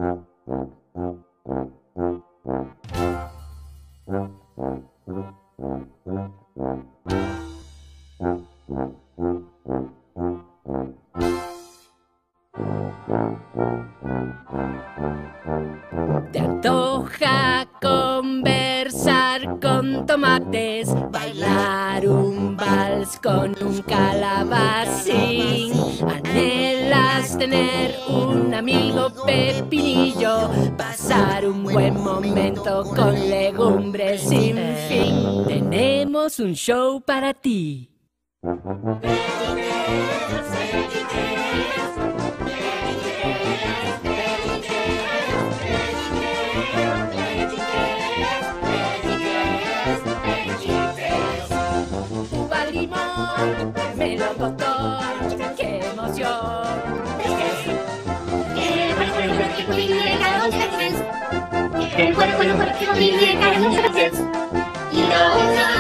¿Te antoja conversar con tomates? ¿Bailar un vals con un calabacín? ¿Anhelas tener un amigo pepinillo? ¿Pasar un buen momento con legumbres sin fin? Tenemos un show para ti. Uva, limón, melocotón, ¡qué emoción! El cuerpo que convive cada 2 veces. Y lo